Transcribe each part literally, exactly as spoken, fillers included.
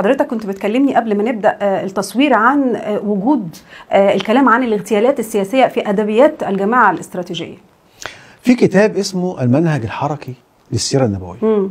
حضرتك كنت بتكلمني قبل ما نبدا التصوير عن وجود الكلام عن الاغتيالات السياسيه في ادبيات الجماعه الاستراتيجيه. في كتاب اسمه المنهج الحركي للسيره النبويه.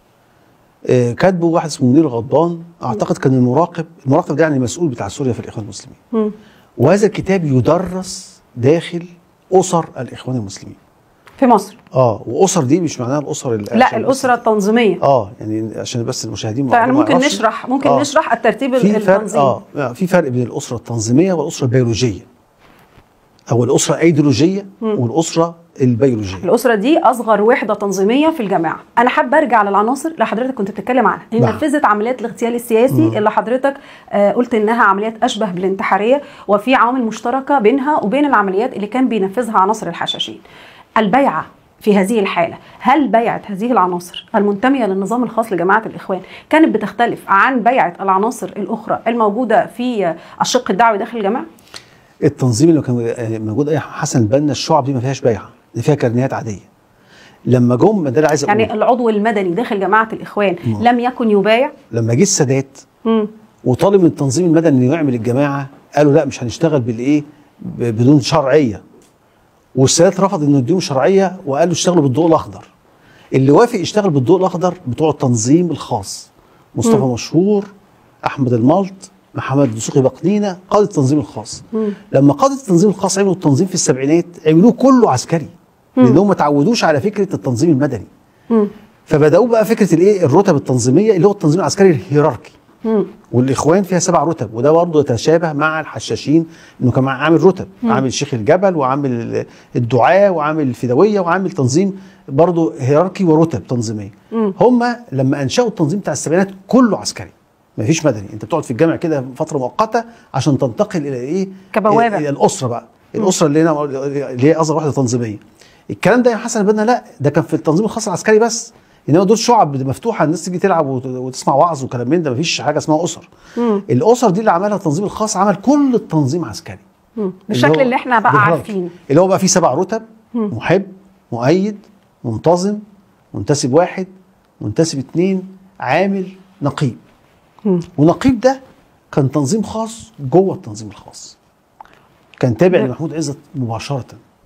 آه كاتبه واحد اسمه منير غضبان، اعتقد كان المراقب، المراقب ده يعني المسؤول بتاع سوريا في الاخوان المسلمين. مم. وهذا الكتاب يدرس داخل اسر الاخوان المسلمين في مصر. اه واسر دي مش معناها الاسر لا الاسره التنظيميه. اه يعني عشان بس المشاهدين يعني ممكن نشرح ممكن آه. نشرح الترتيب في التنظيمي. فرق اه في فرق بين الاسره التنظيميه والاسره البيولوجيه، او الاسره الايديولوجيه والاسره البيولوجيه. الاسره دي اصغر وحده تنظيميه في الجماعه. انا حابه ارجع للعناصر اللي حضرتك كنت بتتكلم عنها، هي نفذت عمليات الاغتيال السياسي مم. اللي حضرتك آه قلت انها عمليات اشبه بالانتحاريه، وفي عوامل مشتركه بينها وبين العمليات اللي كان بينفذها عناصر الحشاشين. البيعه في هذه الحالة، هل بيعة هذه العناصر المنتمية للنظام الخاص لجماعة الإخوان كانت بتختلف عن بيعة العناصر الأخرى الموجودة في الشق الدعوي داخل الجماعة؟ التنظيم اللي كان موجود أي حسن البنا، الشعب دي ما فيهاش بيعة، دي فيها كارنيهات عادية. لما جم ده اللي عايز أقول، يعني العضو المدني داخل جماعة الإخوان مم. لم يكن يبايع؟ لما جه السادات وطالب من التنظيم المدني إنه يعمل الجماعة، قالوا لا مش هنشتغل بالإيه؟ بدون شرعية. والسادات رفض انه يديهم شرعيه وقالوا اشتغلوا بالضوء الاخضر. اللي وافق يشتغل بالضوء الاخضر بتوع التنظيم الخاص، مصطفى م. مشهور، احمد الملط، محمد دسوقي بقنينه، قاده التنظيم الخاص. م. لما قاده التنظيم الخاص عملوا التنظيم في السبعينات عملوه كله عسكري، لانهم ما تعودوش على فكره التنظيم المدني. م. فبداوا بقى فكره الايه؟ الرتب التنظيميه اللي هو التنظيم العسكري الهيراركي. مم. والاخوان فيها سبع رتب، وده برضه يتشابه مع الحشاشين انه كان عامل رتب، مم. عامل شيخ الجبل وعامل الدعاة وعامل الفدويه وعامل تنظيم برضه هيراركي ورتب تنظيميه. هم لما انشأوا التنظيم بتاع السبعينات كله عسكري، ما فيش مدني، انت بتقعد في الجامع كده فتره مؤقته عشان تنتقل الى ايه؟ كبوابه الى الاسره بقى، الاسره اللي هنا اللي هي اصغر واحده تنظيميه. الكلام ده يا حسن البنا لا، ده كان في التنظيم الخاص العسكري بس، انما دول شعب مفتوحه، الناس تيجي تلعب وتسمع وعظ وكلام من ده، مفيش حاجه اسمها اسر. مم. الاسر دي اللي عملها التنظيم الخاص، عمل كل التنظيم عسكري بالشكل اللي, اللي احنا بقى عارفينه، اللي هو بقى فيه سبع رتب: مم. محب، مؤيد، منتظم، منتسب واحد، منتسب اثنين، عامل، نقيب. مم. ونقيب ده كان تنظيم خاص جوه التنظيم الخاص، كان تابع لمحمود عزت مباشره.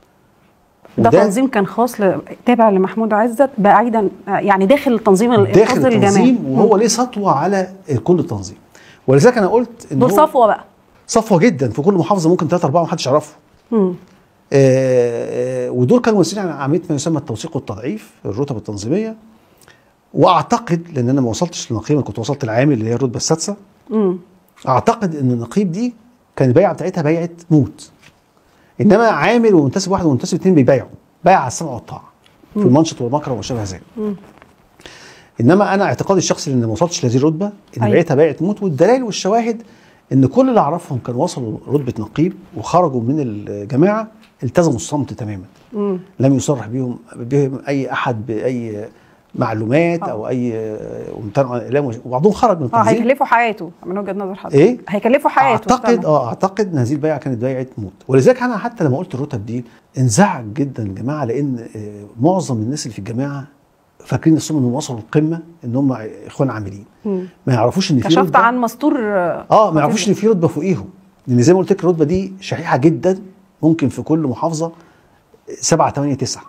ده تنظيم كان خاص تابع لمحمود عزت بعيدا، يعني داخل التنظيم الخاص الجماعي، وهو ليه سطوه على كل التنظيم. ولذلك انا قلت ان دول صفوه بقى، صفوه جدا، في كل محافظه ممكن ثلاثه اربعه محدش يعرفهم. آه آه ودول كانوا مسؤولين عن عمليه ما يسمى التوثيق والتضعيف، الرتب التنظيميه. واعتقد، لان انا ما وصلتش للنقيب، انا كنت وصلت العامل اللي هي الرتبه السادسه. اعتقد ان النقيب دي كان البيعه بتاعتها بيعه موت، انما عامل ومنتسب واحد ومنتسب اثنين بيبايعوا بايع على السمع والطاعه في المنشط والمكره وما شابه ذلك. انما انا اعتقادي الشخصي ان ما وصلتش لهذه الرتبه، ان أيوة. بيعتها بيعه موت. والدلائل والشواهد ان كل اللي اعرفهم كانوا وصلوا رتبه نقيب وخرجوا من الجماعه التزموا الصمت تماما. مم. لم يصرح بهم بهم اي احد باي معلومات أوه. او اي وامتنعوا عن الاعلام، وبعضهم خرج من التنظيم. اه هيكلفوا حياته من وجهه نظر حضرتك. ايه؟ هيكلفوا حياته. اعتقد اه اعتقد ان هذه البيعه كانت بيعه موت. ولذلك انا حتى لما قلت الرتب دي انزعج جدا الجماعه، لان آه معظم الناس اللي في الجماعه فاكرين نفسهم انهم وصلوا القمه، ان هم اخوان عاملين. مم. ما يعرفوش ان في كشفت عن مستور اه ما يعرفوش ان في رتبه فوقيهم، لان زي ما قلت لك الرتبه دي شحيحه جدا، ممكن في كل محافظه سبعه ثمانيه تسعه.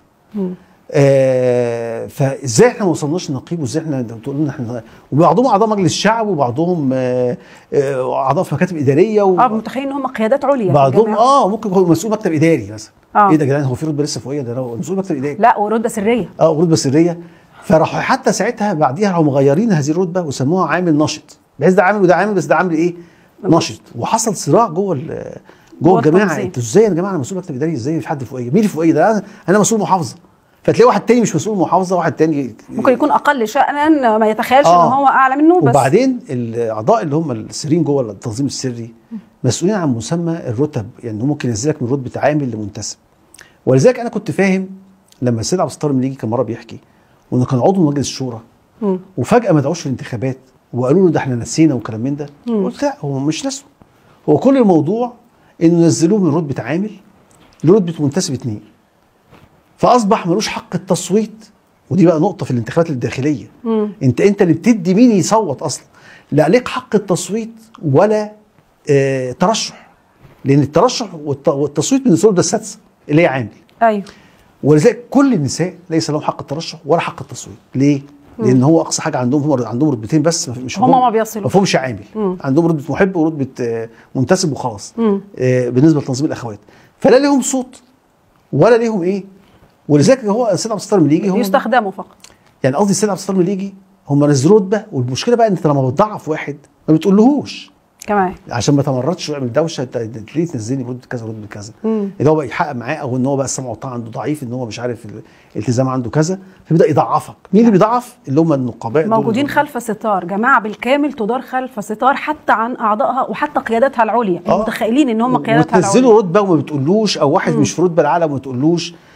آه فازاي احنا ما وصلناش للنقيب، وازاي احنا بتقول لنا احنا، وبعضهم اعضاء مجلس الشعب، وبعضهم آه آه اعضاء في مكاتب اداريه و... اه متخيل ان هم قيادات عليا، بعضهم اه ممكن يكون مسؤول مكتب اداري مثلا. آه. ايه ده يا جدعان، هو في رتبه لسه فوقيه؟ ده مسؤول مكتب اداري. لا ورتبه سريه. اه ورتبه سريه. فراحوا حتى ساعتها بعديها راحوا مغيرين هذه الرتبه وسموها عامل نشط، بحيث ده عامل وده عامل، بس ده عامل ايه؟ نشط. وحصل صراع جوه جوه الجماعه، انتوا ازاي يا جماعه انا مسؤول مكتب اداري، ازاي في حد فوقيه؟ مين اللي فوقيه ده؟ انا انا مسؤول محافظه. فتلاقي واحد تاني مش مسؤول محافظه، واحد تاني ممكن يكون اقل شأنا، ما يتخيلش آه. ان هو اعلى منه. بس وبعدين الاعضاء اللي هم السريين جوه التنظيم السري مسؤولين عن مسمى الرتب، يعني ممكن ينزلك من رتبه عامل لمنتسب. ولذلك انا كنت فاهم لما السيد عبد الستار المليجي كان مره بيحكي وانه كان عضو مجلس الشورى وفجاه ما دعوش الانتخابات وقالوا له ده احنا نسينا وكلام من ده، قلت لا هو مش نسوا، هو كل الموضوع انه نزلوه من رتبه عامل لرتبه منتسب اثنين، فاصبح ملوش حق التصويت. ودي بقى نقطه في الانتخابات الداخليه. مم. انت انت اللي بتدي مين يصوت اصلا، لا ليك حق التصويت ولا آه ترشح، لان الترشح والتصويت بالنسبه له ده السادسه اللي هي عامل. ايوه. ولذلك كل النساء ليس لهم حق الترشح ولا حق التصويت. ليه؟ لان هو اقصى حاجه عندهم هم عندهم رتبتين بس، مش هم ما بيصلوا، ما فيهمش عامل. مم. عندهم رتبه محب ورتبه آه منتسب وخلاص. آه بالنسبه لتنظيم الاخوات، فلا ليهم صوت ولا ليهم ايه. ولذلك هو السيد عبد الستار المليجي هم يستخدموا فقط. يعني قصدي السيد عبد الستار المليجي هم نزلوا رتبه، والمشكله بقى انت لما بتضعف واحد ما بتقولهوش كمان عشان ما تمردش ويعمل دوشه، ليه تنزلني رتبه كذا رتبه كذا، اللي هو بقى يحقق معاه، او ان هو بقى السمع والطاعه عنده ضعيف، ان هو مش عارف الالتزام عنده كذا، فبيبدا يضعفك. مين اللي بيضعف؟ اللي هم النقباء موجودين خلف ستار، جماعه بالكامل تدار خلف ستار حتى عن اعضائها وحتى قيادتها العليا. آه. متخيلين ان هم قيادتها العليا وتنزلوا رتبه وما بتقولوش، او واحد م. مش في رتبه العالم وما تقولوش.